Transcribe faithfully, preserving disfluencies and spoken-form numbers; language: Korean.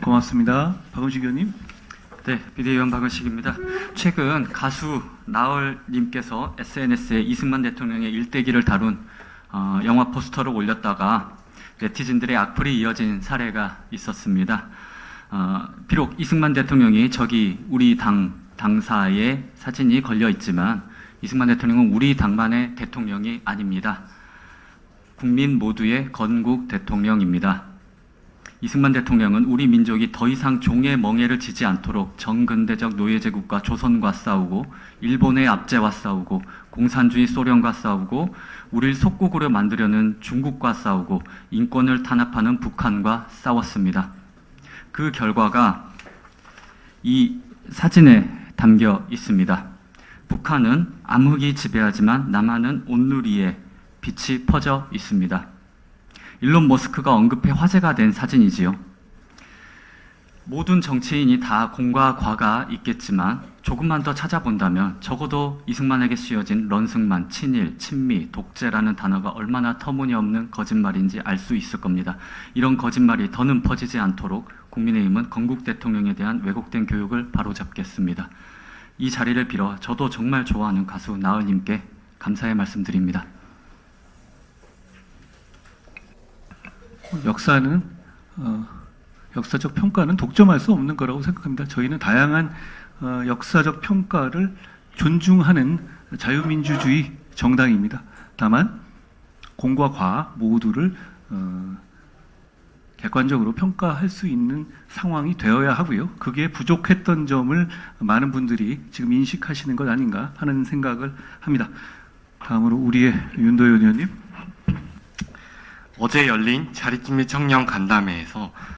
고맙습니다. 박은식 의원님. 네, 비대위원 박은식입니다. 최근 가수 나얼님께서 에스엔에스에 이승만 대통령의 일대기를 다룬 어, 영화 포스터를 올렸다가 네티즌들의 악플이 이어진 사례가 있었습니다. 어, 비록 이승만 대통령이 저기 우리 당 당사에 사진이 걸려 있지만 이승만 대통령은 우리 당만의 대통령이 아닙니다. 국민 모두의 건국 대통령입니다. 이승만 대통령은 우리 민족이 더 이상 종의 멍에를 지지 않도록 정근대적 노예제국과 조선과 싸우고 일본의 압제와 싸우고 공산주의 소련과 싸우고 우리를 속국으로 만들려는 중국과 싸우고 인권을 탄압하는 북한과 싸웠습니다. 그 결과가 이 사진에 담겨 있습니다. 북한은 암흑이 지배하지만 남한은 온누리에 빛이 퍼져 있습니다. 일론 머스크가 언급해 화제가 된 사진이지요. 모든 정치인이 다 공과 과가 있겠지만 조금만 더 찾아본다면 적어도 이승만에게 씌워진 런승만, 친일, 친미, 독재라는 단어가 얼마나 터무니없는 거짓말인지 알 수 있을 겁니다. 이런 거짓말이 더는 퍼지지 않도록 국민의힘은 건국 대통령에 대한 왜곡된 교육을 바로잡겠습니다. 이 자리를 빌어 저도 정말 좋아하는 가수 나얼님께 감사의 말씀드립니다. 역사는 어, 역사적 평가는 독점할 수 없는 거라고 생각합니다. 저희는 다양한 어, 역사적 평가를 존중하는 자유민주주의 정당입니다. 다만 공과 과 모두를 어, 객관적으로 평가할 수 있는 상황이 되어야 하고요. 그게 부족했던 점을 많은 분들이 지금 인식하시는 것 아닌가 하는 생각을 합니다. 다음으로 우리의 윤도현 의원님. 어제 열린 자립진미 청년 간담회에서